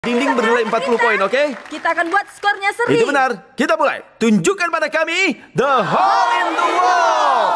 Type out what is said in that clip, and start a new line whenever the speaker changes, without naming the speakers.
Dinding bernilai 40 poin, oke?
Kita akan buat skornya seri.
Itu benar. Kita mulai. Tunjukkan pada kami The Hole in the Wall.